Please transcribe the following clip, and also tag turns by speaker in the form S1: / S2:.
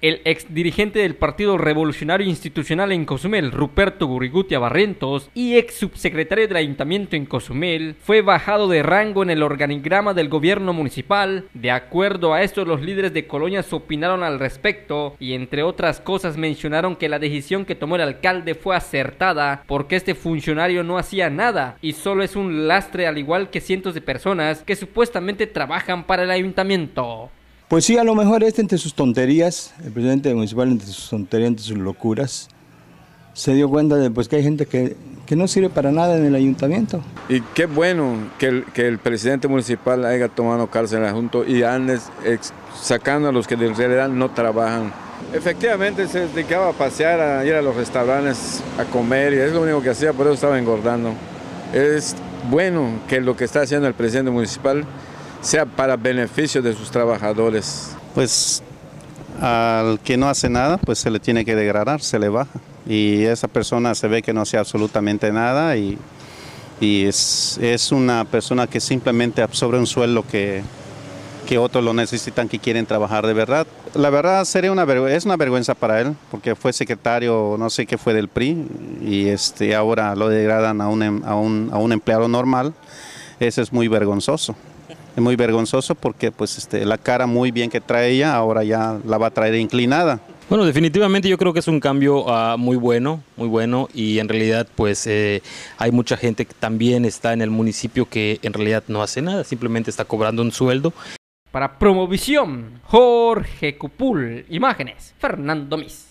S1: El exdirigente del Partido Revolucionario Institucional en Cozumel, Ruperto Gurrigutia Barrientos, y ex subsecretario del Ayuntamiento en Cozumel, fue bajado de rango en el organigrama del gobierno municipal. De acuerdo a esto, los líderes de colonias opinaron al respecto y, entre otras cosas, mencionaron que la decisión que tomó el alcalde fue acertada porque este funcionario no hacía nada y solo es un lastre, al igual que cientos de personas que supuestamente trabajan para el ayuntamiento.
S2: Pues sí, a lo mejor entre sus tonterías, el presidente municipal entre sus tonterías, entre sus locuras, se dio cuenta de que hay gente que no sirve para nada en el ayuntamiento.
S3: Y qué bueno que el presidente municipal haya tomado cartas en el asunto y ande sacando a los que en realidad no trabajan. Efectivamente se dedicaba a pasear, a ir a los restaurantes, a comer, y es lo único que hacía, por eso estaba engordando. Es bueno que lo que está haciendo el presidente municipal sea para beneficio de sus trabajadores.
S4: Pues al que no hace nada, pues se le tiene que degradar, se le baja. Y esa persona se ve que no hace absolutamente nada y es una persona que simplemente absorbe un sueldo que otros lo necesitan, que quieren trabajar de verdad. La verdad es una vergüenza para él, porque fue secretario, no sé qué fue del PRI, y ahora lo degradan a un empleado normal. Eso es muy vergonzoso. Es muy vergonzoso porque la cara muy bien que trae ella, ahora ya la va a traer inclinada.
S5: Bueno, definitivamente yo creo que es un cambio muy bueno, y en realidad pues hay mucha gente que también está en el municipio que en realidad no hace nada, simplemente está cobrando un sueldo.
S1: Para Promovisión, Jorge Cupul, imágenes, Fernando Mis.